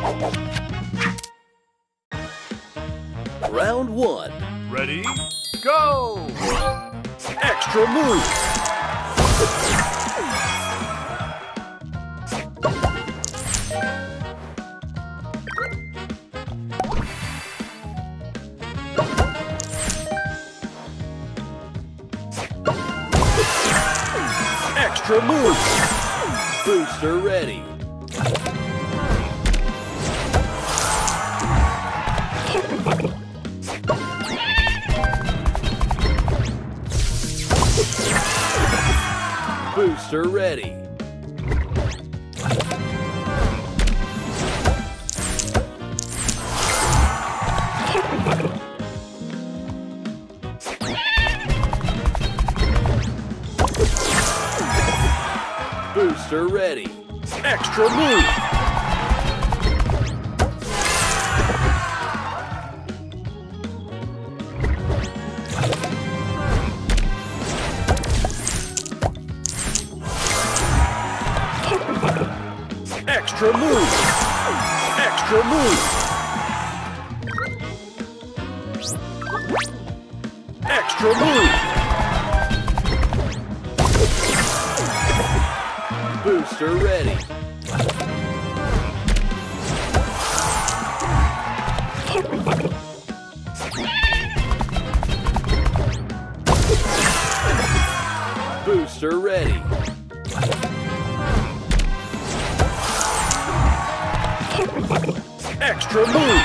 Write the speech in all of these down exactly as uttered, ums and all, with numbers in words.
Round one. Ready, go! Extra move. Extra move. Booster ready. Booster ready. Booster ready. Extra move. Extra move. Extra move. Extra move. Booster ready. Booster ready. Extra move.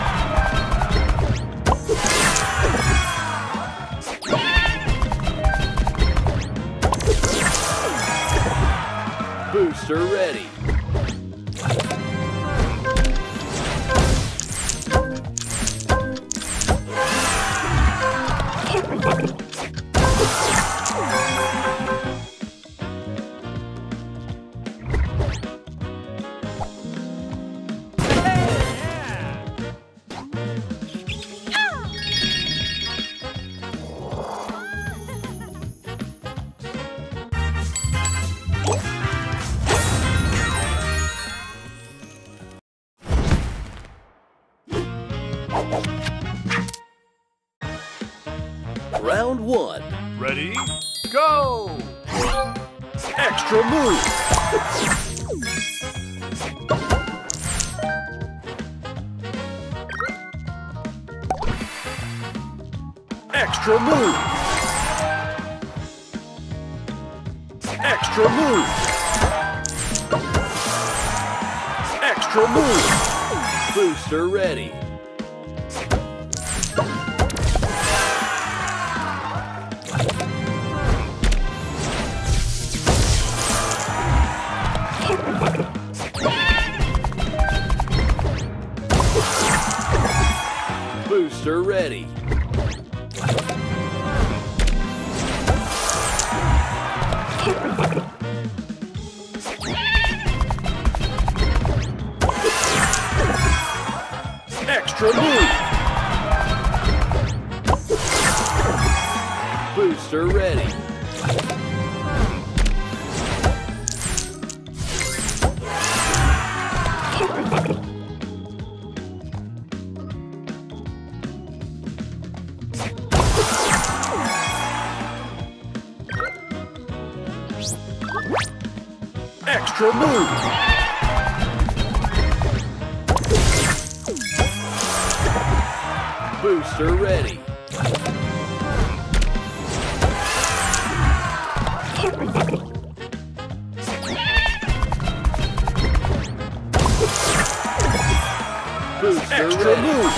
Booster ready. Round one. Ready, go! Extra move. Extra move. Extra move. Extra move. Booster ready. Booster ready. Extra move. Booster ready. Extra move. Booster ready. Booster Extra ready. Move.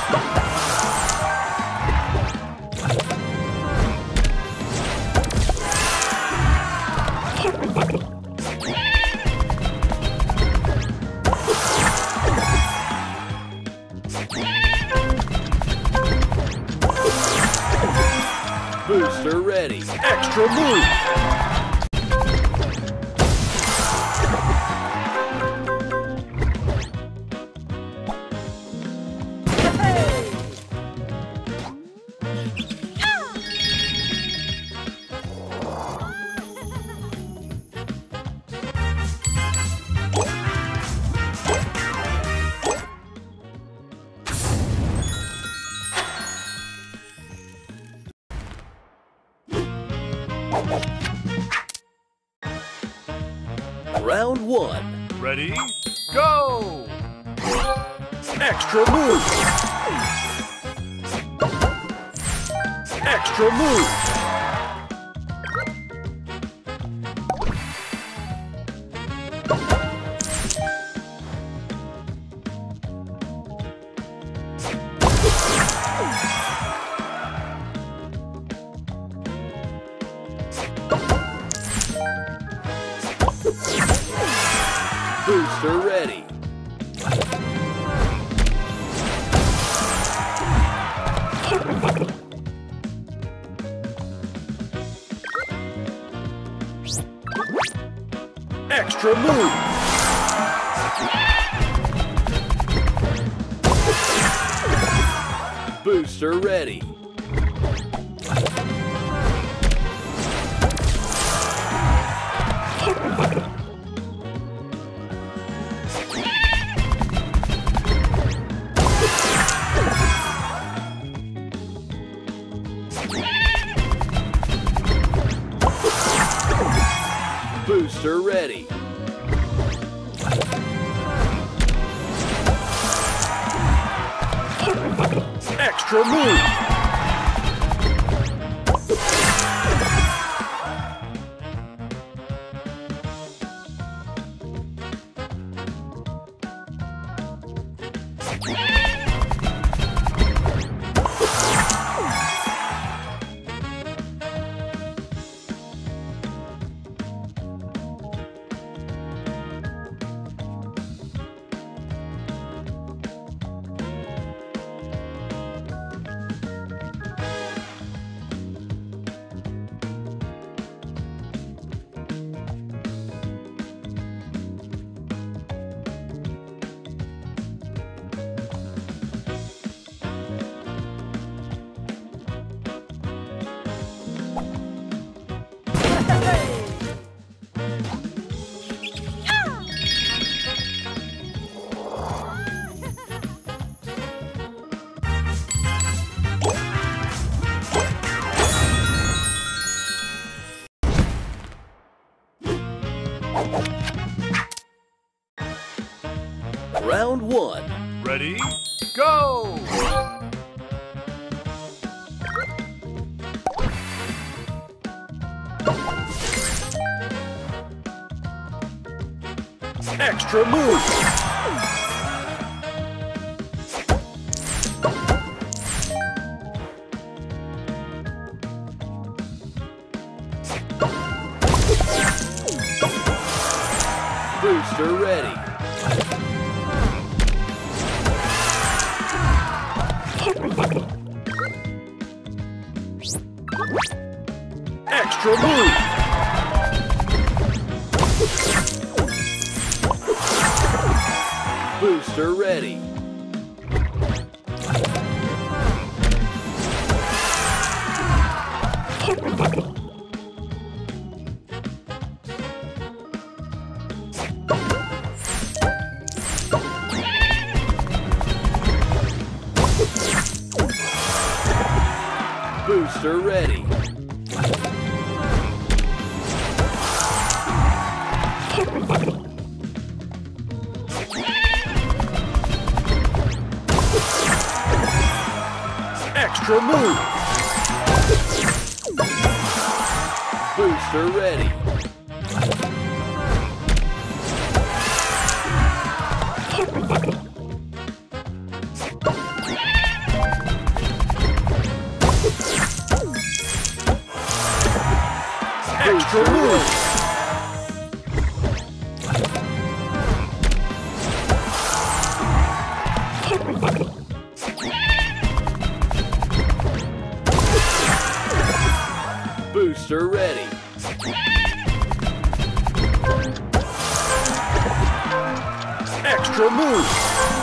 Booster ready. Extra move. one. Ready, go! Extra move. Extra move. Booster ready. Extra move. Booster ready. Booster ready. Extra move. Round one. Ready, go! Extra move. Booster ready. Extra move. Booster ready. Booster ready. Extra move. Booster ready. Extra move. Booster ready. Extra move.